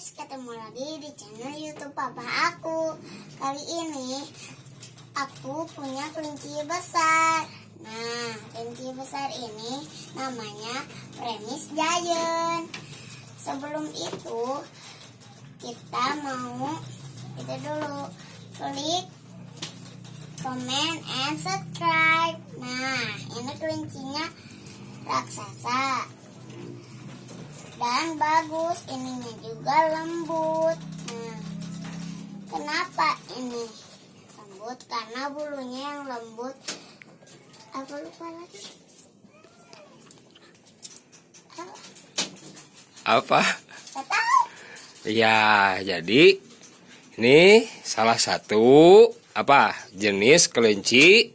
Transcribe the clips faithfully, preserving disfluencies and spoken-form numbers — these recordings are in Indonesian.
guys, ketemu lagi di channel YouTube Papa aku. Kali ini aku punya kelinci besar. Nah, kelinci besar ini namanya Flemish Giant. Sebelum itu kita mau kita dulu klik comment and subscribe. Nah, ini kelincinya raksasa dan bagus, ininya juga lembut. Nah, kenapa ini lembut? Karena bulunya yang lembut. Apa lupa lagi? Apa? Gak tahu. Ya, jadi ini salah satu apa jenis kelinci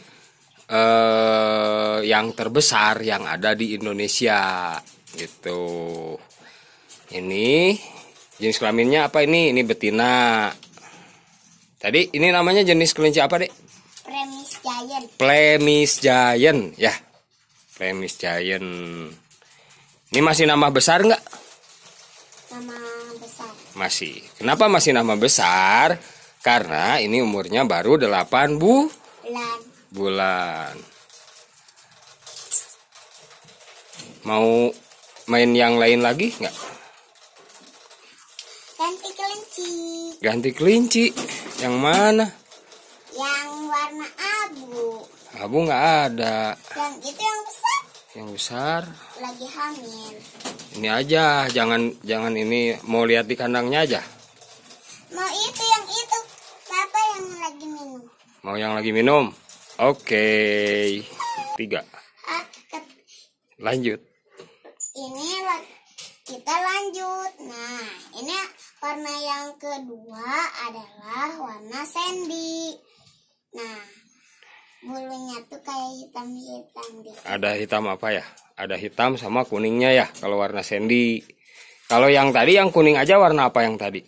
eh, yang terbesar yang ada di Indonesia gitu. Ini jenis kelaminnya apa ini? Ini betina. Tadi ini namanya jenis kelinci apa, Dek? Flemish Giant. Flemish Giant ya. Flemish Giant. Ini masih nama besar nggak? Nama besar. Masih. Kenapa masih nama besar? Karena ini umurnya baru delapan Bulan. bulan. Mau main yang lain lagi nggak? Ganti kelinci. Ganti kelinci. Yang mana? Yang warna abu. Abu nggak ada. Yang itu yang besar. Yang besar. Lagi hamil. Ini aja. Jangan jangan ini. Mau lihat di kandangnya aja. Mau itu yang itu. Papa yang lagi minum. Mau yang lagi minum? Oke. Tiga. Ah, ke- Lanjut. Ini la- kita lanjut. Nah, ini warna yang kedua adalah warna sandy. Nah, bulunya tuh kayak hitam-hitam gitu. Ada hitam apa ya? Ada hitam sama kuningnya ya. Kalau warna sandy. Kalau yang tadi yang kuning aja warna apa yang tadi?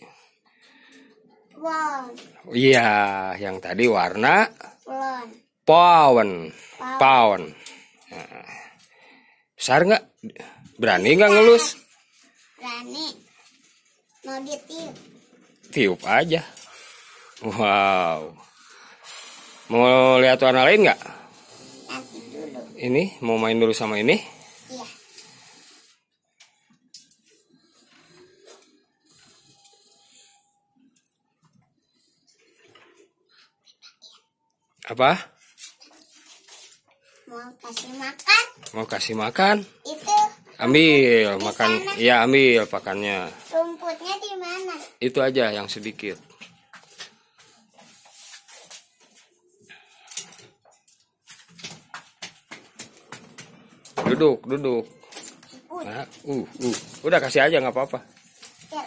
Wow, Iya, yang tadi warna blon. pawn. Pawn. Pawn. Nah, besar nggak? Berani nggak ngelus? Berani. Mau ditiup. Tiup aja. Wow. Mau lihat warna lain nggak? Nanti dulu. Ini mau main dulu sama ini? Iya. Apa? Mau kasih makan. Mau kasih makan? Itu Ambil Di makan. sana. Iya, ambil pakannya. rumputnya di mana? Itu aja yang sedikit. Duduk, duduk. Nah, uh, uh. Udah kasih aja nggak apa-apa. Ya,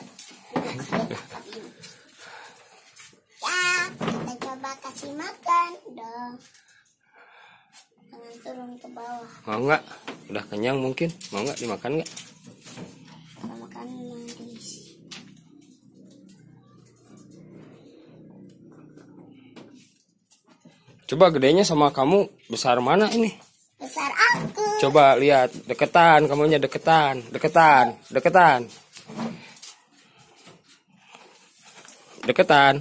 ya, kita coba kasih makan dong. Jangan turun ke bawah. Mau nggak? Udah kenyang mungkin? Mau nggak dimakan nggak? Kalau makan manis. Coba gedenya sama kamu besar mana ini? Besar aku. Coba lihat deketan, kamunya deketan, deketan, deketan, deketan.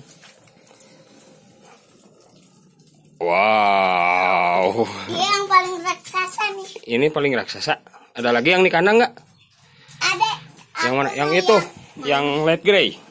Wow, Dia yang paling raksasa nih. ini paling raksasa. Ada lagi yang di kandang nggak? Ada. Yang mana? Aku Yang mau itu, yang light gray.